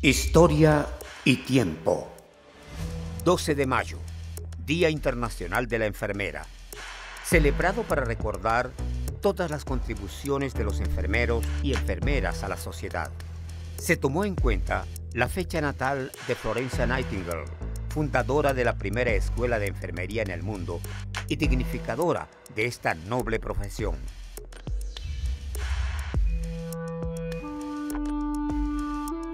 Historia y tiempo. 12 de mayo, Día Internacional de la Enfermera, celebrado para recordar todas las contribuciones de los enfermeros y enfermeras a la sociedad. Se tomó en cuenta la fecha natal de Florence Nightingale, fundadora de la primera escuela de enfermería en el mundo y dignificadora de esta noble profesión.